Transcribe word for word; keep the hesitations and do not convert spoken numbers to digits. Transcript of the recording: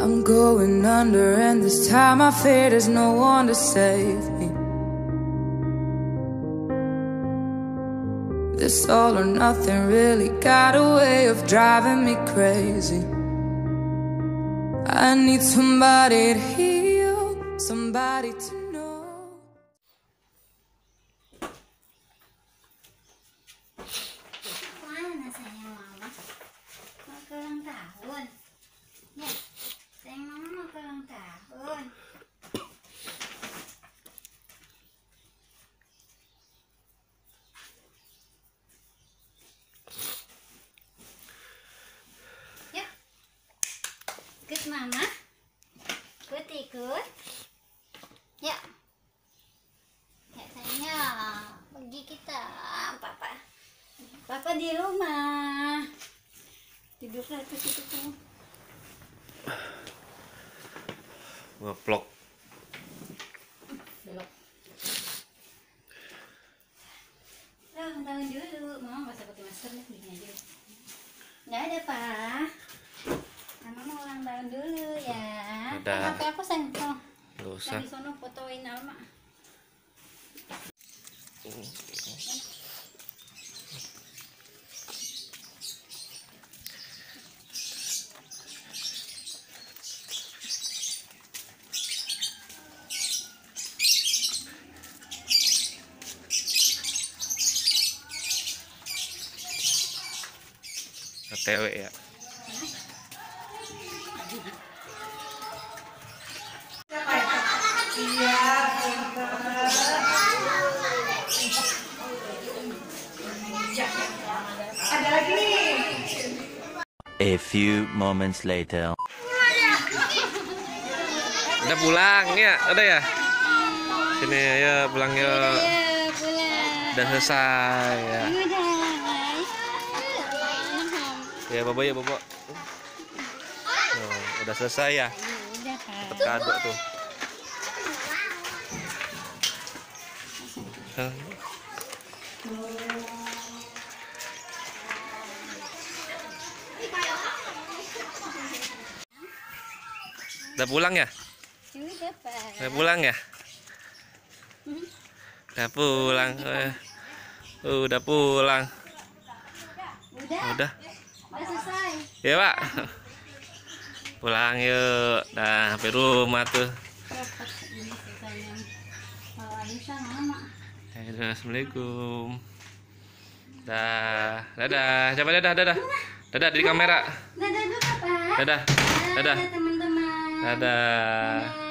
I'm going under, and this time I fear there's no one to save me. This all or nothing really got a way of driving me crazy. I need somebody to heal, somebody to know. Mana sayang mama? Mau ke ulang tahun? Ya, sayang mama mau ke ulang tahun. Yuk, ikut mama. Ikut ikut. Ya, ya sayangnya pergi kita, papa. Papa di rumah. Tidurlah tuh situ tuh. Ngeplok. Belok. Ulang tahun dulu. Mama nggak usah pakai masker nih, gini aja. Nggak ada, Pak. Mama mau ulang tahun dulu ya. Ada. Kan H P aku sayang. Oh. Nggak usah. Yang di sono fotoin Alma. O T W ya. Ada lagi nih. A few moments later. Udah pulang ya, udah ya. Sini ya pulang ya. Ya, pulang. Udah selesai ya. Udah. Ya bobo ya bobo. Oh, udah selesai ya. Udah, Pak. Dapat kado tuh. Udah pulang ya? Udah, Pak. Udah pulang ya? Udah pulang. Eh, Udah pulang. Udah. Udah. Udah selesai. Ya, Pak. Pulang yuk. Nah, sampai rumah tuh. Ini sisanya. Kalau Alisa mama. Ya, assalamualaikum. Dah, dadah. Coba dadah, dadah. Dadah di kamera. Dadah dulu, Pak. Dadah. Dadah. Dadah teman-teman. Dadah. Dadah.